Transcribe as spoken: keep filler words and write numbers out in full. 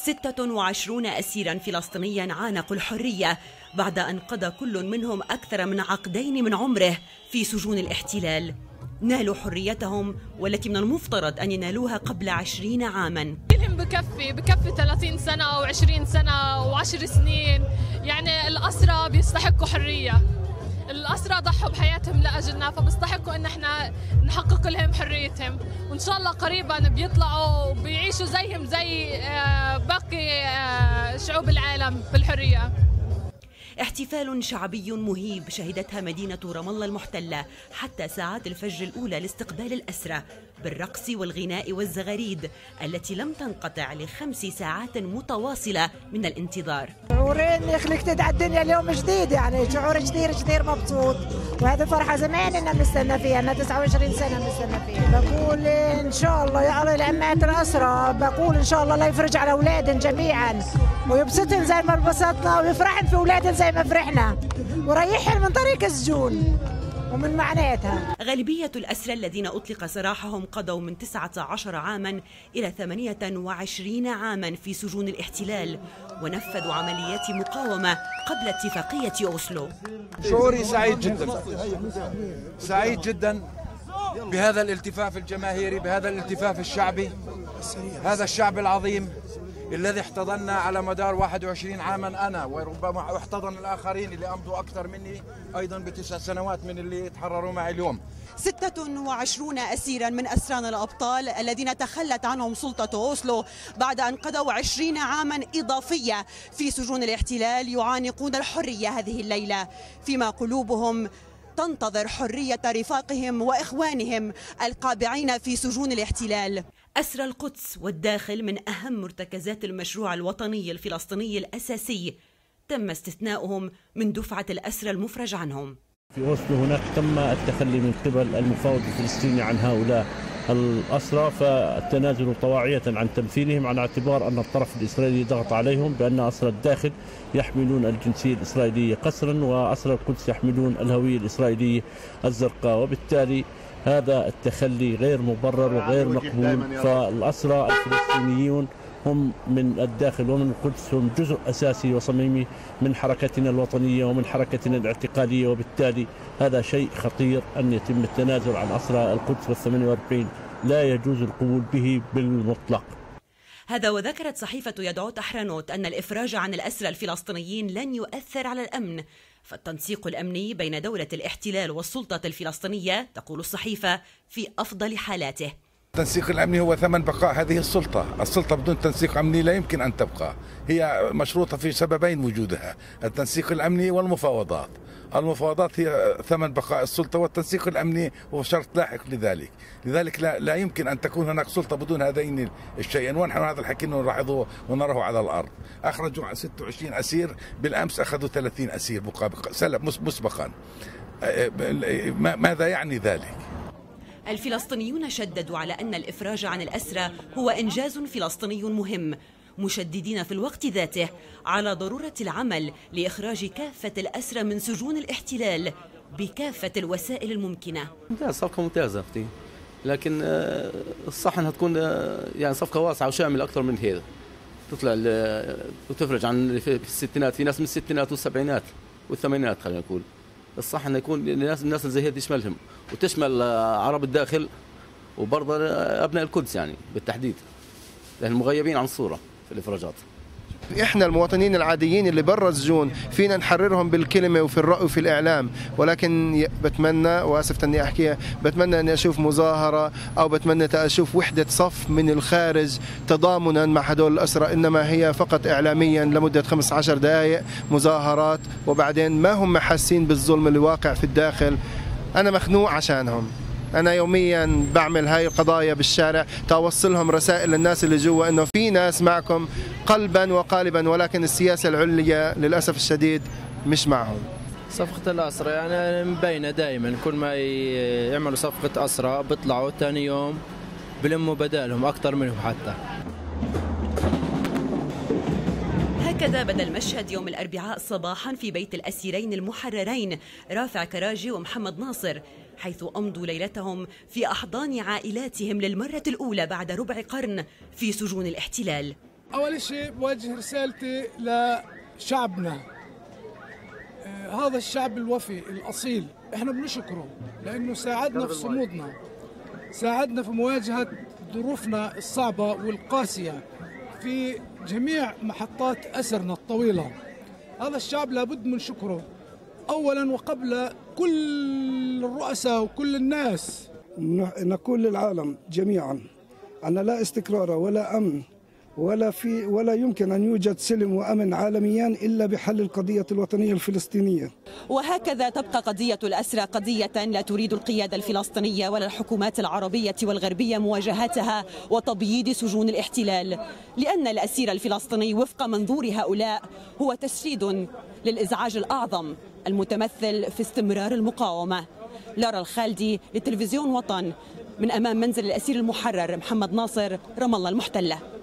ستة وعشرين أسيرا فلسطينيا عانقوا الحرية بعد أن قضى كل منهم أكثر من عقدين من عمره في سجون الاحتلال. نالوا حريتهم والتي من المفترض أن ينالوها قبل عشرين عاما. كلهم بكفي بكفي ثلاثين سنة أو عشرين سنة وعشر سنين، يعني الأسرى بيستحقوا حرية، الأسرى ضحوا بحياتهم لأجلنا، فبيستحقوا إن احنا نحقق لهم حريتهم، وإن شاء الله قريبا بيطلعوا وبيعيشوا زيهم زي باقي شعوب العالم بالحرية. احتفال شعبي مهيب شهدتها مدينة رام الله المحتلة حتى ساعات الفجر الأولى لاستقبال الأسرى بالرقص والغناء والزغاريد التي لم تنقطع لخمس ساعات متواصلة من الانتظار. شعورين يخليك تدعى الدنيا اليوم جديد، يعني شعور كثير كثير مبسوط، وهذه فرحة زمان إننا بنستنى فيها، إنها تسعة وعشرين سنة بنستنى فيها. بقول إن شاء الله يا الله لأمات الأسرى، بقول إن شاء الله لا يفرج على أولادهم جميعا ويبسطهم زي ما انبسطنا ويفرحن في أولادهم زي ما فرحنا وريحهم من طريق السجون ومن معناتها. غالبية الأسرى الذين أطلق سراحهم قضوا من تسعة عشر عاما إلى ثمانية وعشرين عاما في سجون الاحتلال ونفذوا عمليات مقاومة قبل اتفاقية أوسلو. شعوري سعيد جدا، سعيد جدا بهذا الالتفاف الجماهيري، بهذا الالتفاف الشعبي، هذا الشعب العظيم الذي احتضننا على مدار واحد وعشرين عاما أنا، وربما احتضن الآخرين اللي أمضوا أكثر مني أيضا بتسع سنوات من اللي تحرروا معي اليوم. ستة وعشرين أسيرا من أسرانا الأبطال الذين تخلت عنهم سلطة أوسلو بعد أن قضوا عشرين عاما إضافية في سجون الاحتلال يعانقون الحرية هذه الليلة، فيما قلوبهم تنتظر حرية رفاقهم وإخوانهم القابعين في سجون الاحتلال. أسرى القدس والداخل من أهم مرتكزات المشروع الوطني الفلسطيني الأساسي تم استثناؤهم من دفعة الأسرى المفرج عنهم. في أوسلو هناك تم التخلي من قبل المفاوض الفلسطيني عن هؤلاء الأسرى، فالتنازل طواعية عن تمثيلهم على اعتبار أن الطرف الإسرائيلي ضغط عليهم بأن أسرى الداخل يحملون الجنسية الإسرائيلية قسرا وأسرى القدس يحملون الهوية الإسرائيلية الزرقاء، وبالتالي هذا التخلي غير مبرر وغير مقبول. فالأسرى الفلسطينيون هم من الداخل ومن القدس هم جزء أساسي وصميمي من حركتنا الوطنية ومن حركتنا الاعتقالية، وبالتالي هذا شيء خطير أن يتم التنازل عن أسرى القدس والثمانية وأربعين، لا يجوز القبول به بالمطلق. هذا وذكرت صحيفة يدعوت أحرنوت أن الإفراج عن الأسرى الفلسطينيين لن يؤثر على الأمن، فالتنسيق الأمني بين دولة الاحتلال والسلطة الفلسطينية تقول الصحيفة في أفضل حالاته. التنسيق الأمني هو ثمن بقاء هذه السلطة، السلطة بدون تنسيق أمني لا يمكن أن تبقى، هي مشروطة في سببين وجودها، التنسيق الأمني والمفاوضات. المفاوضات هي ثمن بقاء السلطة والتنسيق الأمني هو شرط لاحق لذلك، لذلك لا, لا يمكن أن تكون هناك سلطة بدون هذين الشيئين، ونحن هذا الحكي نلاحظه ونراه على الأرض. أخرجوا ستة وعشرين أسير، بالأمس أخذوا ثلاثين أسير سلب مسبقا. ماذا يعني ذلك؟ الفلسطينيون شددوا على أن الإفراج عن الأسرى هو إنجاز فلسطيني مهم، مشددين في الوقت ذاته على ضرورة العمل لإخراج كافة الأسرى من سجون الاحتلال بكافة الوسائل الممكنة. ممتاز، صفقة ممتازة أختي، لكن الصح أنها تكون يعني صفقة واسعة وشاملة أكثر من هذا، تطلع وتفرج عن في الستينات، في ناس من الستينات والسبعينات والثمانينات، خلينا نقول الصح انه يكون الناس الناس اللي زي هذه تشملهم وتشمل عرب الداخل وبرضه ابناء القدس يعني بالتحديد، لان المغيبين عن الصوره في الافراجات. احنا المواطنين العاديين اللي برا السجون فينا نحررهم بالكلمه وفي الراي وفي الاعلام، ولكن بتمنى واسف اني احكيها، بتمنى اني اشوف مظاهره او بتمنى اشوف وحده صف من الخارج تضامنا مع هدول الاسرى، انما هي فقط اعلاميا لمده خمس عشر دقائق مظاهرات، وبعدين ما هم حاسين بالظلم اللي واقع في الداخل. انا مخنوق عشانهم، أنا يوميا بعمل هاي القضايا بالشارع توصلهم رسائل للناس اللي جوا إنه في ناس معكم قلبا وقالبا، ولكن السياسة العليا للأسف الشديد مش معهم. صفقة الأسرى يعني مبينة دائما، كل ما يعملوا صفقة أسرى بيطلعوا ثاني يوم بلموا بدالهم أكثر منهم حتى. هكذا بدا المشهد يوم الأربعاء صباحا في بيت الأسيرين المحررين رافع كراجي ومحمد ناصر، حيث أمضوا ليلتهم في أحضان عائلاتهم للمرة الأولى بعد ربع قرن في سجون الاحتلال. أول شيء بوجه رسالتي لشعبنا، آه هذا الشعب الوفي الأصيل احنا بنشكره لأنه ساعدنا في صمودنا، ساعدنا في مواجهة ظروفنا الصعبة والقاسية في جميع محطات أسرنا الطويلة. هذا الشعب لابد من شكره أولا وقبل كل الرؤساء وكل الناس. نقول للعالم جميعا أن لا استقرار ولا أمن ولا في ولا يمكن أن يوجد سلم وأمن عالميا إلا بحل القضية الوطنية الفلسطينية. وهكذا تبقى قضية الأسرى قضية لا تريد القيادة الفلسطينية ولا الحكومات العربية والغربية مواجهتها وتبييض سجون الاحتلال، لأن الأسير الفلسطيني وفق منظور هؤلاء هو تشريد للإزعاج الأعظم المتمثل في استمرار المقاومة. لارا الخالدي لتلفزيون وطن من أمام منزل الأسير المحرر محمد ناصر، رام الله المحتلة.